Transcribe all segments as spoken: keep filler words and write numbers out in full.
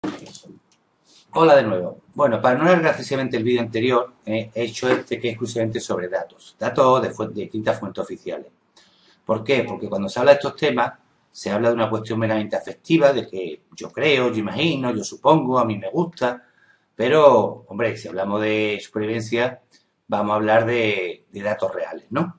Hola de nuevo. Bueno, para no alargar excesivamente el vídeo anterior, eh, he hecho este que es exclusivamente sobre datos. Datos de, fu- de distintas fuentes oficiales. ¿Por qué? Porque cuando se habla de estos temas, se habla de una cuestión meramente afectiva, de que yo creo, yo imagino, yo supongo, a mí me gusta. Pero, hombre, si hablamos de supervivencia, vamos a hablar de, de datos reales, ¿no?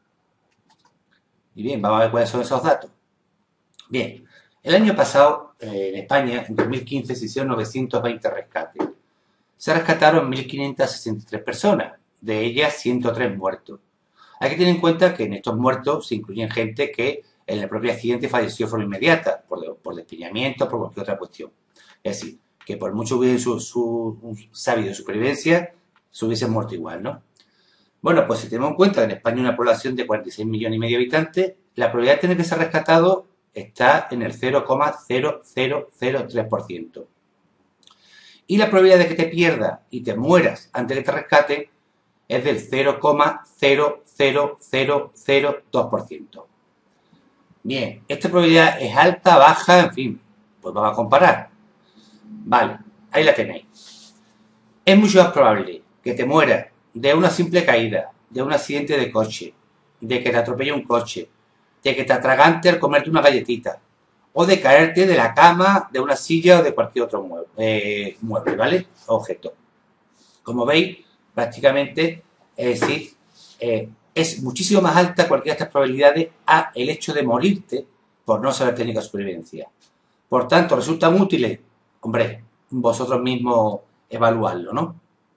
Y bien, vamos a ver cuáles son esos datos. Bien, el año pasado, eh, en España, en dos mil quince, se hicieron novecientos veinte rescates. Se rescataron mil quinientas sesenta y tres personas, de ellas ciento tres muertos. Hay que tener en cuenta que en estos muertos se incluyen gente que en el propio accidente falleció de forma inmediata, por, por despeñamiento, por cualquier otra cuestión. Es decir, que por mucho que hubiesen su, su, sabido de supervivencia, se hubiesen muerto igual, ¿no? Bueno, pues si tenemos en cuenta que en España hay una población de cuarenta y seis millones y medio de habitantes, la probabilidad de tener que ser rescatado está en el cero coma cero cero cero tres por ciento. Y la probabilidad de que te pierdas y te mueras antes de que te rescate es del cero coma cero cero cero cero dos por ciento. Bien, esta probabilidad es alta, baja, en fin, pues vamos a comparar. Vale, ahí la tenéis. Es mucho más probable que te mueras de una simple caída, de un accidente de coche, de que te atropelle un coche, de que te atragante al comerte una galletita, o de caerte de la cama, de una silla o de cualquier otro mueble, eh, mueble ¿vale? Objeto. Como veis, prácticamente, es decir, eh, es muchísimo más alta cualquiera de estas probabilidades a el hecho de morirte por no saber técnica de supervivencia. Por tanto, resultan útiles, hombre, vosotros mismos evaluarlo, ¿no?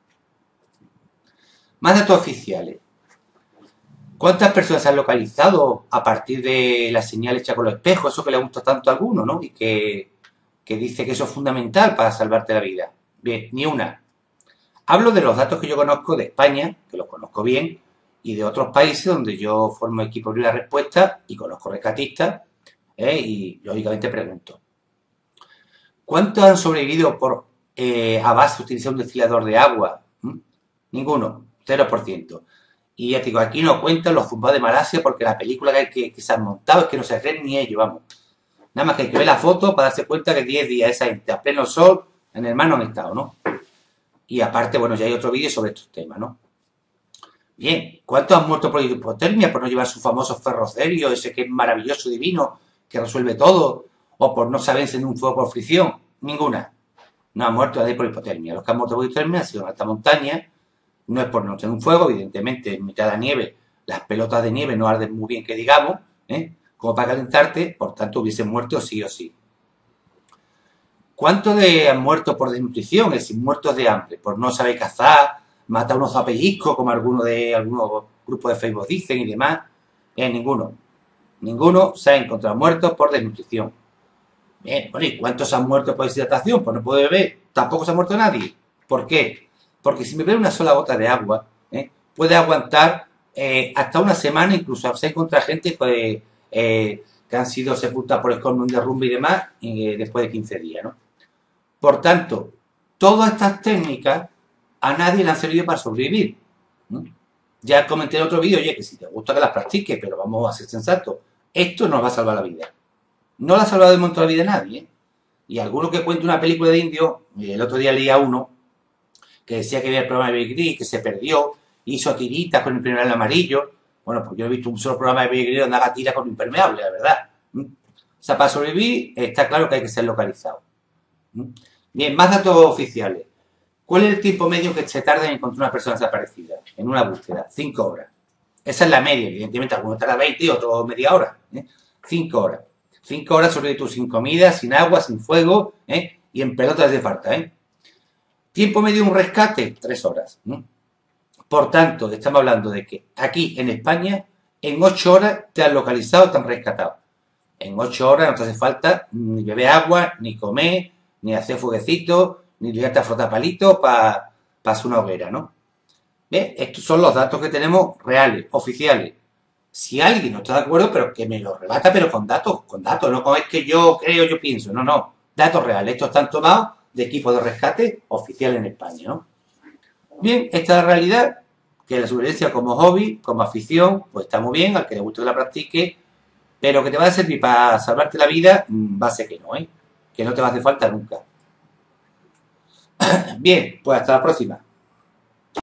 Más datos oficiales. ¿Cuántas personas se han localizado a partir de la señal hecha con los espejos? Eso que le gusta tanto a alguno, ¿no? Y que, que dice que eso es fundamental para salvarte la vida. Bien, ni una. Hablo de los datos que yo conozco de España, que los conozco bien, y de otros países donde yo formo equipo de la respuesta y conozco rescatistas, ¿eh? Y lógicamente pregunto, ¿cuántos han sobrevivido por eh, a base de utilizar un destilador de agua? ¿Mm? Ninguno, cero por ciento. Y ya te digo, aquí no cuentan los zumbados de Malasia porque la película que, que, que se han montado es que no se creen ni ellos, vamos. Nada más que hay que ver la foto para darse cuenta que diez días esa gente a pleno sol en el mar no han estado, ¿no? Y aparte, bueno, ya hay otro vídeo sobre estos temas, ¿no? Bien, ¿cuántos han muerto por hipotermia? Por no llevar su famoso ferrocerio, ese que es maravilloso, divino, que resuelve todo, o por no saber encender un fuego por fricción. Ninguna. No ha muerto nadie por hipotermia. Los que han muerto por hipotermia han sido en alta montaña. No es por no tener un fuego, evidentemente, en mitad de la nieve, las pelotas de nieve no arden muy bien, que digamos, ¿eh? Como para calentarte, por tanto hubiesen muerto sí o sí. ¿Cuántos de han muerto por desnutrición? Es decir, muertos de hambre, por no saber cazar, matar unos a pellizcos, como algunos de algunos grupos de Facebook dicen y demás? Eh, ninguno. Ninguno se ha encontrado muerto por desnutrición. Bien, bueno, ¿y cuántos han muerto por deshidratación? Pues no puedo beber. Tampoco se ha muerto nadie. ¿Por qué? Porque si me bebe una sola gota de agua, ¿eh? puede aguantar eh, hasta una semana, incluso se encuentra gente que, eh, que han sido sepultados por escombros, un derrumbe y demás, eh, después de quince días, ¿no? Por tanto, todas estas técnicas a nadie le han servido para sobrevivir. ¿no? Ya comenté en otro vídeo, oye, que si te gusta que las practiques, pero vamos a ser sensatos, esto nos va a salvar la vida. No la ha salvado de momento la vida de nadie. ¿eh? Y alguno que cuente una película de indio, el otro día leía uno que decía que había el programa de Bear Grylls, que se perdió, hizo tiritas con impermeable amarillo. Bueno, pues yo he visto un solo programa de Bear Grylls donde haga tiras con impermeable, la verdad. ¿Mm? O sea, para sobrevivir está claro que hay que ser localizado. ¿Mm? Bien, más datos oficiales. ¿Cuál es el tiempo medio que se tarda en encontrar una persona desaparecida en una búsqueda? Cinco horas. Esa es la media, evidentemente, algunos tarda veinte y otros media hora. ¿eh? Cinco horas. Cinco horas sobre todo sin comida, sin agua, sin fuego ¿eh? y en pelotas de falta. ¿eh? Tiempo medio de un rescate, tres horas. ¿eh? Por tanto, estamos hablando de que aquí en España, en ocho horas te han localizado, te han rescatado. En ocho horas no te hace falta ni beber agua, ni comer, ni hacer fueguecitos, ni ligarte a frotar palitos para pa hacer una hoguera, ¿no? ¿Ves? Estos son los datos que tenemos reales, oficiales. Si alguien no está de acuerdo, pero que me lo rebata, pero con datos, con datos, no como es que yo creo, yo pienso, no, no, datos reales. Estos están tomados de equipos de rescate oficial en España, ¿no? Bien, esta es la realidad, que la supervivencia como hobby, como afición, pues está muy bien, al que le guste que la practique, pero que te va a servir para salvarte la vida, va a ser que no, ¿eh? Que no te va a hacer falta nunca. Bien, pues hasta la próxima.